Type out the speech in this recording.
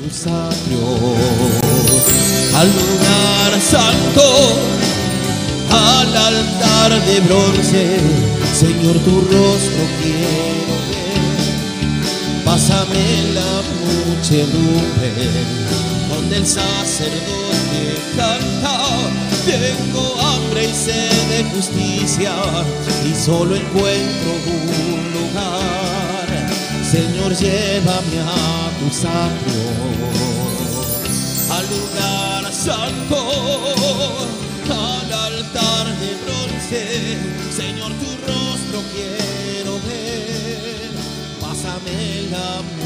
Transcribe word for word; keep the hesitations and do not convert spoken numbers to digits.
tus atrios, al lugar santo, al altar de bronce. Señor, tu rostro quiero ver. Pásame la muchedumbre donde el sacerdote canta. Tengo hambre y sed de justicia y solo encuentro un lugar. Señor, llévame a tus atrios, al lugar santo, al altar de bronce. Señor, tu rostro quiero ver. Pásame la